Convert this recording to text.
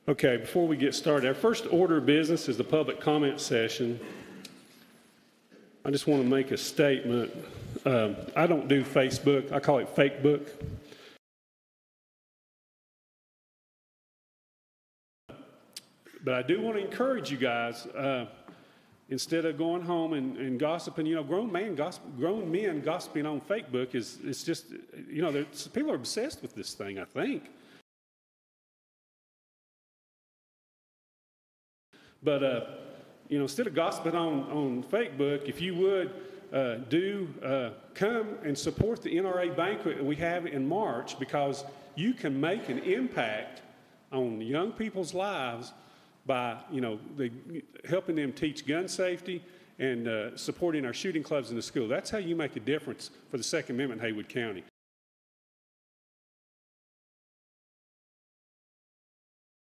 Okay, before we get started, our first order of business is the public comment session. I just want to make a statement. I don't do Facebook. I call it fake book. But I do want to encourage you guys, instead of going home and gossiping, grown men gossiping on Facebook it's just, people are obsessed with this thing, I think. But, instead of gossiping on Facebook, if you would come and support the NRA banquet we have in March, because you can make an impact on young people's lives by, helping them teach gun safety and supporting our shooting clubs in the school. That's how you make a difference for the Second Amendment in Haywood County.